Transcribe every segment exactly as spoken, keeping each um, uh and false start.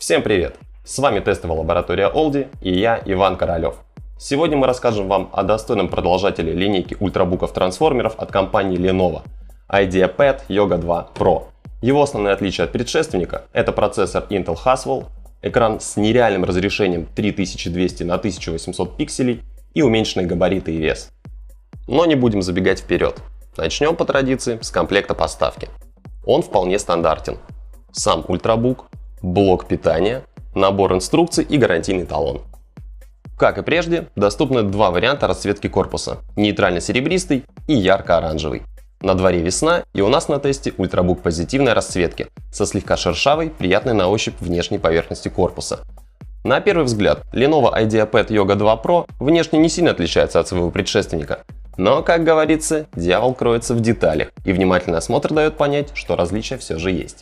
Всем привет! С вами тестовая лаборатория Олди и я, Иван Королев. Сегодня мы расскажем вам о достойном продолжателе линейки ультрабуков-трансформеров от компании Lenovo IdeaPad Yoga два Pro. Его основное отличие от предшественника – это процессор Intel Haswell, экран с нереальным разрешением три тысячи двести на тысяча восемьсот пикселей и уменьшенные габариты и вес. Но не будем забегать вперед. Начнем по традиции с комплекта поставки. Он вполне стандартен. Сам ультрабук, блок питания, набор инструкций и гарантийный талон. Как и прежде, доступны два варианта расцветки корпуса – нейтрально-серебристый и ярко-оранжевый. На дворе весна, и у нас на тесте ультрабук позитивной расцветки со слегка шершавой, приятной на ощупь внешней поверхностью корпуса. На первый взгляд, Lenovo IdeaPad Yoga два Pro внешне не сильно отличается от своего предшественника. Но, как говорится, дьявол кроется в деталях, и внимательный осмотр дает понять, что различия все же есть.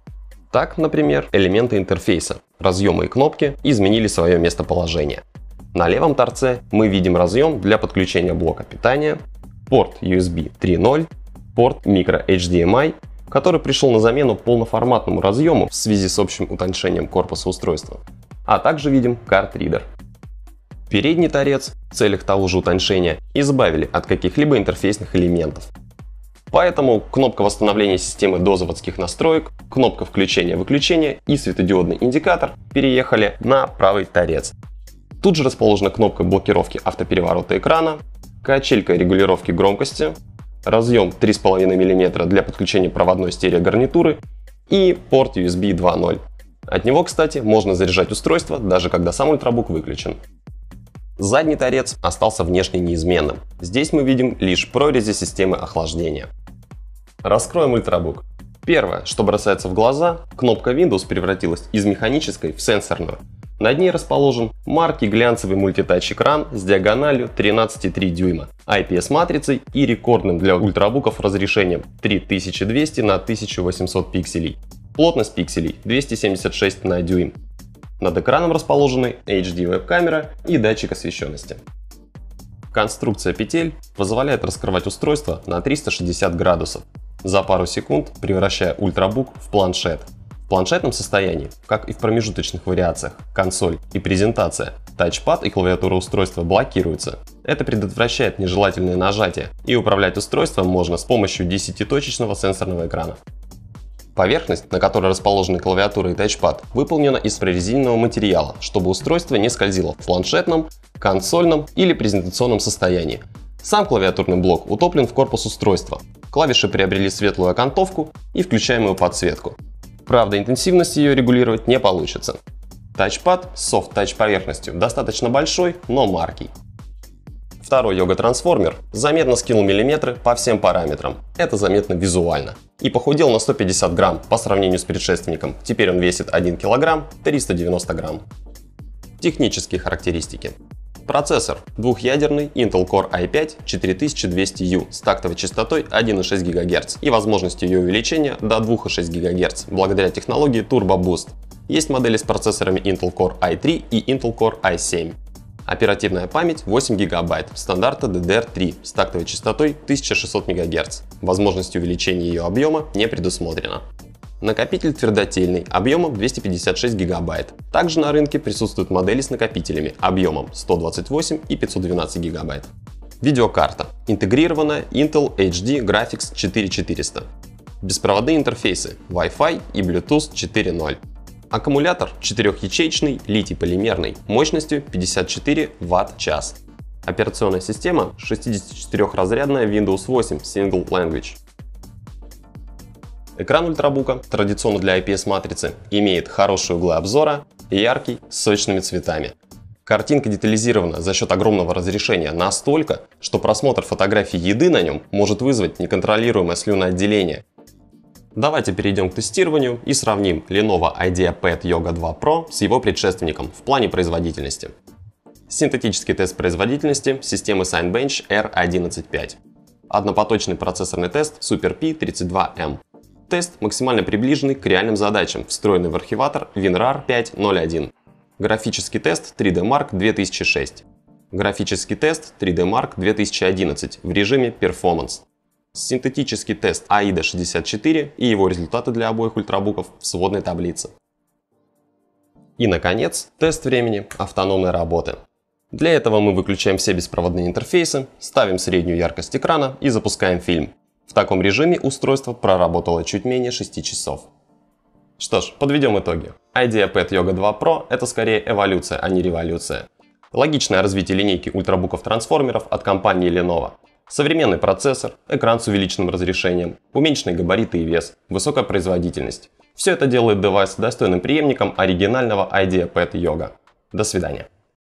Так, например, элементы интерфейса, разъемы и кнопки изменили свое местоположение. На левом торце мы видим разъем для подключения блока питания, порт ю эс би три ноль, порт micro эйч ди эм ай, который пришел на замену полноформатному разъему в связи с общим утончением корпуса устройства, а также видим карт-ридер. Передний торец в целях того же утончения избавили от каких-либо интерфейсных элементов. Поэтому кнопка восстановления системы до заводских настроек, кнопка включения-выключения и светодиодный индикатор переехали на правый торец. Тут же расположена кнопка блокировки автопереворота экрана, качелька регулировки громкости, разъем три и пять миллиметра для подключения проводной стереогарнитуры и порт ю эс би два ноль. От него, кстати, можно заряжать устройство, даже когда сам ультрабук выключен. Задний торец остался внешне неизменным. Здесь мы видим лишь прорези системы охлаждения. Раскроем ультрабук. Первое, что бросается в глаза, кнопка Windows превратилась из механической в сенсорную. Над ней расположен маркий глянцевый мультитач-экран с диагональю тринадцать и три дюйма, ай пи эс-матрицей и рекордным для ультрабуков разрешением три тысячи двести на тысяча восемьсот пикселей. Плотность пикселей двести семьдесят шесть на дюйм. Над экраном расположены эйч ди веб-камера и датчик освещенности. Конструкция петель позволяет раскрывать устройство на триста шестьдесят градусов, за пару секунд превращая ультрабук в планшет. В планшетном состоянии, как и в промежуточных вариациях, консоль и презентация, тачпад и клавиатура устройства блокируются. Это предотвращает нежелательные нажатия, и управлять устройством можно с помощью десятиточечного сенсорного экрана. Поверхность, на которой расположены клавиатура и тачпад, выполнена из прорезиненного материала, чтобы устройство не скользило в планшетном, консольном или презентационном состоянии. Сам клавиатурный блок утоплен в корпус устройства. Клавиши приобрели светлую окантовку и включаемую подсветку. Правда, интенсивность ее регулировать не получится. Тачпад с софт-тач поверхностью достаточно большой, но маркий. Второй йога-трансформер заметно скинул миллиметры по всем параметрам. Это заметно визуально. И похудел на сто пятьдесят грамм по сравнению с предшественником. Теперь он весит один килограмм триста девяносто грамм. Технические характеристики. Процессор двухъядерный Intel Core ай пять четыре тысячи двести ю с тактовой частотой один и шесть гигагерц и возможностью ее увеличения до двух и шесть гигагерц благодаря технологии Turbo Boost. Есть модели с процессорами Intel Core ай три и Intel Core ай семь. Оперативная память восемь гигабайт стандарта ди ди ар три с тактовой частотой тысяча шестьсот мегагерц. Возможность увеличения ее объема не предусмотрена. Накопитель твердотельный объемом двести пятьдесят шесть гигабайт. Также на рынке присутствуют модели с накопителями объемом сто двадцать восемь и пятьсот двенадцать гигабайт. Видеокарта. Интегрированная Intel эйч ди Graphics четыре четыреста. Беспроводные интерфейсы Wi-Fi и Bluetooth четыре ноль. Аккумулятор четырехячеечный, литий-полимерный, мощностью пятьдесят четыре ватт-час. Операционная система шестидесятичетырёхразрядная Windows восемь Single Language. Экран ультрабука, традиционно для ай пи эс-матрицы, имеет хорошие углы обзора и яркий, с сочными цветами. Картинка детализирована за счет огромного разрешения настолько, что просмотр фотографий еды на нем может вызвать неконтролируемое слюноотделение. Давайте перейдем к тестированию и сравним Lenovo IdeaPad Yoga два Pro с его предшественником в плане производительности. Синтетический тест производительности системы Cinebench эр одиннадцать пять. Однопоточный процессорный тест SuperPi тридцать два эм. Тест максимально приближенный к реальным задачам, встроенный в архиватор WinRAR пять ноль один. Графический тест три дэ Mark две тысячи шесть. Графический тест три дэ Mark две тысячи одиннадцать в режиме Performance. Синтетический тест аида шестьдесят четыре и его результаты для обоих ультрабуков в сводной таблице. И, наконец, тест времени автономной работы. Для этого мы выключаем все беспроводные интерфейсы, ставим среднюю яркость экрана и запускаем фильм. В таком режиме устройство проработало чуть менее шести часов. Что ж, подведем итоги. IdeaPad Yoga два Pro – это скорее эволюция, а не революция. Логичное развитие линейки ультрабуков трансформеров от компании Lenovo. Современный процессор, экран с увеличенным разрешением, уменьшенные габариты и вес, высокая производительность. Все это делает девайс достойным преемником оригинального IdeaPad Yoga. До свидания.